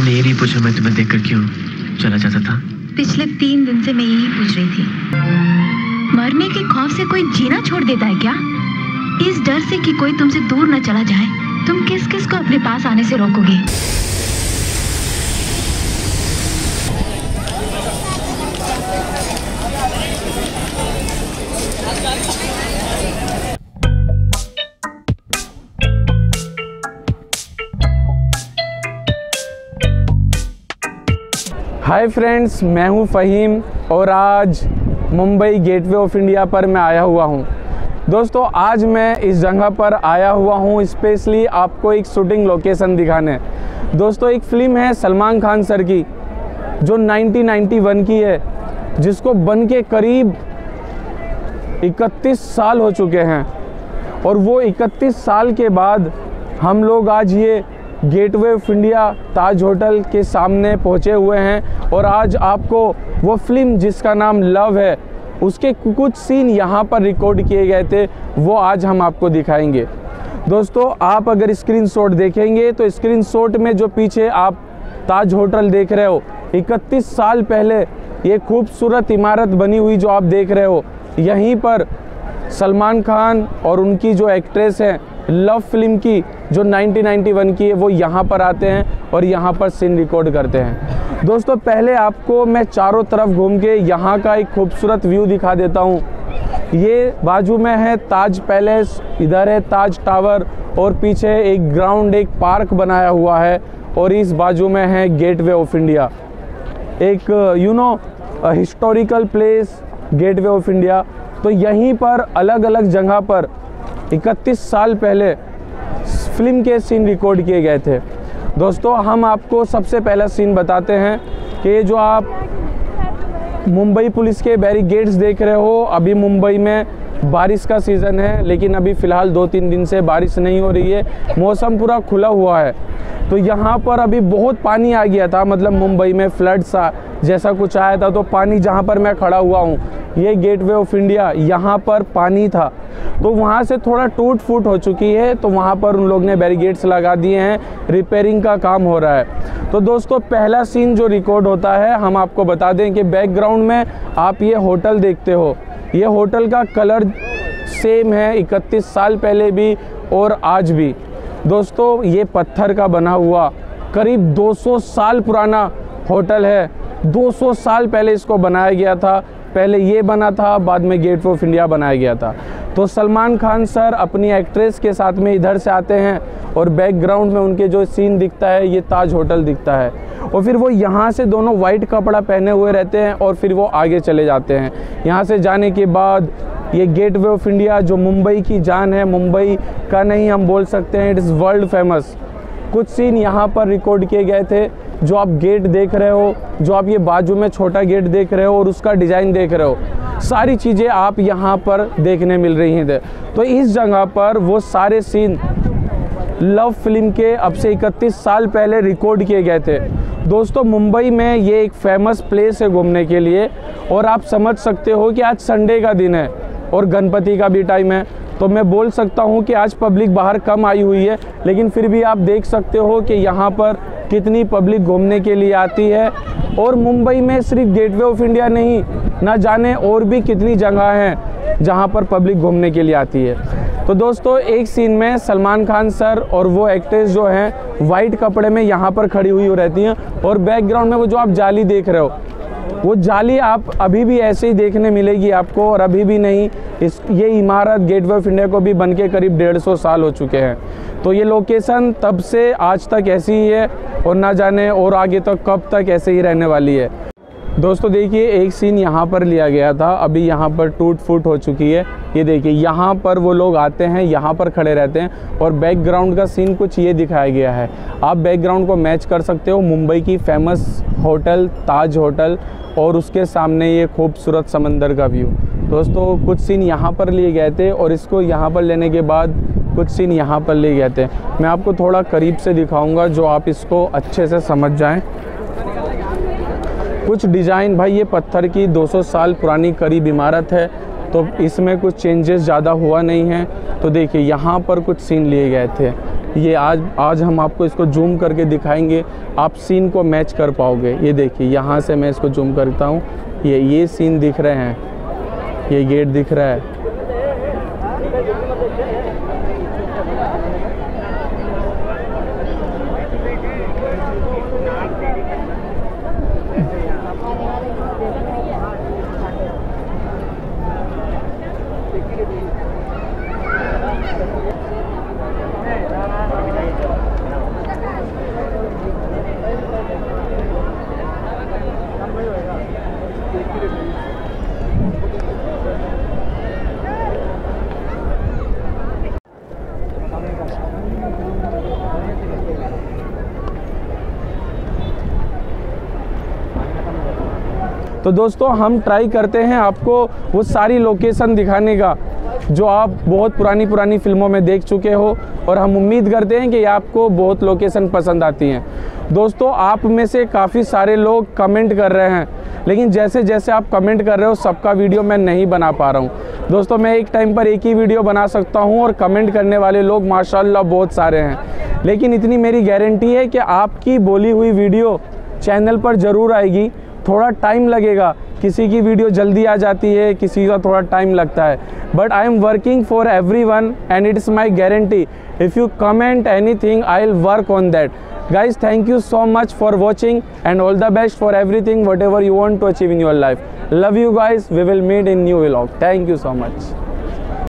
तुमने ये नहीं पूछा मैं तुम्हें देखकर क्यों चला जाता था? पिछले 3 दिन से मैं यही पूछ रही थी। मरने के खौफ से कोई जीना छोड़ देता है क्या? इस डर से कि कोई तुमसे दूर न चला जाए, तुम किस किस को अपने पास आने से रोकोगे? हाय फ्रेंड्स, मैं हूं फ़हीम और आज मुंबई गेटवे ऑफ इंडिया पर मैं आया हुआ हूं। दोस्तों, आज मैं इस जगह पर आया हुआ हूं स्पेशली आपको एक शूटिंग लोकेशन दिखाने। दोस्तों, एक फ़िल्म है सलमान खान सर की जो 1991 की है, जिसको बन के करीब 31 साल हो चुके हैं। और वो 31 साल के बाद हम लोग आज ये Gateway of India Taj hotel के सामने पहुंचे हुए हैं और आज आपको वो फिल्म जिसका नाम लव है उसके कुछ सीन यहाँ पर रिकॉर्ड किए गए थे, वो आज हम आपको दिखाएंगे। दोस्तों, आप अगर स्क्रीनशॉट देखेंगे तो स्क्रीनशॉट में जो पीछे आप ताज होटल देख रहे हो, 31 साल पहले ये खूबसूरत इमारत बनी हुई जो आप देख रहे हो, यहीं पर सलमान खान और उनकी जो एक्ट्रेस हैं लव फिल्म की जो 1991 की है, वो यहाँ पर आते हैं और यहाँ पर सीन रिकॉर्ड करते हैं। दोस्तों, पहले आपको मैं चारों तरफ घूम के यहाँ का एक खूबसूरत व्यू दिखा देता हूँ। ये बाजू में है ताज पैलेस, इधर है ताज टावर और पीछे एक ग्राउंड, एक पार्क बनाया हुआ है और इस बाजू में है गेटवे ऑफ इंडिया, एक historical place Gateway of India. तो यहीं पर अलग अलग जगह पर 31 साल पहले फिल्म के सीन रिकॉर्ड किए गए थे। दोस्तों, हम आपको सबसे पहला सीन बताते हैं कि जो आप मुंबई पुलिस के बैरिकेड्स देख रहे हो, अभी मुंबई में बारिश का सीज़न है, लेकिन अभी फ़िलहाल 2-3 दिन से बारिश नहीं हो रही है, मौसम पूरा खुला हुआ है। तो यहाँ पर अभी बहुत पानी आ गया था, मतलब मुंबई में फ्लड सा जैसा कुछ आया था। तो पानी जहाँ पर मैं खड़ा हुआ हूँ, ये गेटवे ऑफ इंडिया, यहाँ पर पानी था तो वहाँ से थोड़ा टूट फूट हो चुकी है, तो वहाँ पर उन लोग ने बैरिकेड्स लगा दिए हैं, रिपेयरिंग का काम हो रहा है। तो दोस्तों, पहला सीन जो रिकॉर्ड होता है, हम आपको बता दें कि बैकग्राउंड में आप ये होटल देखते हो, ये होटल का कलर सेम है 31 साल पहले भी और आज भी। दोस्तों, ये पत्थर का बना हुआ करीब 200 साल पुराना होटल है। 200 साल पहले इसको बनाया गया था। पहले ये बना था, बाद में गेटवे ऑफ इंडिया बनाया गया था। तो सलमान खान सर अपनी एक्ट्रेस के साथ में इधर से आते हैं और बैकग्राउंड में उनके जो सीन दिखता है, ये ताज होटल दिखता है। और फिर वो यहाँ से दोनों वाइट कपड़ा पहने हुए रहते हैं और फिर वो आगे चले जाते हैं। यहाँ से जाने के बाद ये गेटवे ऑफ इंडिया जो मुंबई की जान है, मुंबई का नहीं हम बोल सकते हैं, इट इज़ वर्ल्ड फेमस। कुछ सीन यहाँ पर रिकॉर्ड किए गए थे। जो आप गेट देख रहे हो, जो आप ये बाजू में छोटा गेट देख रहे हो और उसका डिज़ाइन देख रहे हो, सारी चीज़ें आप यहाँ पर देखने मिल रही हैं। तो इस जगह पर वो सारे सीन लव फिल्म के अब से 31 साल पहले रिकॉर्ड किए गए थे। दोस्तों, मुंबई में ये एक फेमस प्लेस है घूमने के लिए और आप समझ सकते हो कि आज संडे का दिन है और गणपति का भी टाइम है। तो मैं बोल सकता हूँ कि आज पब्लिक बाहर कम आई हुई है, लेकिन फिर भी आप देख सकते हो कि यहाँ पर कितनी पब्लिक घूमने के लिए आती है। और मुंबई में सिर्फ गेटवे ऑफ इंडिया नहीं, ना जाने और भी कितनी जगह हैं जहाँ पर पब्लिक घूमने के लिए आती है। तो दोस्तों, एक सीन में सलमान खान सर और वो एक्ट्रेस जो हैं वाइट कपड़े में यहाँ पर खड़ी हुई रहती हैं और बैकग्राउंड में वो जो आप जाली देख रहे हो, वो जाली आप अभी भी ऐसे ही देखने मिलेगी आपको। और अभी भी नहीं, ये इमारत गेटवे ऑफ इंडिया को भी बन के करीब 150 साल हो चुके हैं। तो ये लोकेशन तब से आज तक ऐसी ही है और ना जाने और आगे तक कब तक ऐसे ही रहने वाली है। दोस्तों, देखिए, एक सीन यहाँ पर लिया गया था, अभी यहाँ पर टूट फूट हो चुकी है। ये देखिए, यहाँ पर वो लोग आते हैं, यहाँ पर खड़े रहते हैं और बैकग्राउंड का सीन कुछ ये दिखाया गया है। आप बैकग्राउंड को मैच कर सकते हो, मुंबई की फेमस होटल ताज होटल और उसके सामने ये खूबसूरत समंदर का व्यू। दोस्तों, कुछ सीन यहाँ पर लिए गए थे और इसको यहाँ पर लेने के बाद कुछ सीन यहाँ पर लिए गए थे। मैं आपको थोड़ा करीब से दिखाऊंगा जो आप इसको अच्छे से समझ जाएं। कुछ डिज़ाइन, भाई ये पत्थर की 200 साल पुरानी करीब इमारत है, तो इसमें कुछ चेंजेस ज़्यादा हुआ नहीं है। तो देखिए, यहाँ पर कुछ सीन लिए गए थे। ये आज हम आपको इसको जूम करके दिखाएंगे, आप सीन को मैच कर पाओगे। ये देखिए, यहाँ से मैं इसको जूम करता हूँ, ये सीन दिख रहे हैं, ये गेट दिख रहा है। तो दोस्तों हम ट्राई करते हैं आपको वो सारी लोकेशन दिखाने का जो आप बहुत पुरानी फिल्मों में देख चुके हो, और हम उम्मीद करते हैं कि आपको बहुत लोकेशन पसंद आती हैं। दोस्तों आप में से काफ़ी सारे लोग कमेंट कर रहे हैं, लेकिन जैसे जैसे आप कमेंट कर रहे हो सबका वीडियो मैं नहीं बना पा रहा हूँ। दोस्तों मैं एक टाइम पर एक ही वीडियो बना सकता हूँ और कमेंट करने वाले लोग माशाल्लाह बहुत सारे हैं, लेकिन इतनी मेरी गारंटी है कि आपकी बोली हुई वीडियो चैनल पर ज़रूर आएगी। थोड़ा टाइम लगेगा, किसी की वीडियो जल्दी आ जाती है, किसी का थोड़ा टाइम लगता है, but I am working for everyone and it's my guarantee, if you comment anything I will work on that. Guys, thank you so much for watching and all the best for everything whatever you want to achieve in your life. Love you guys. We will meet in new vlog. Thank you so much.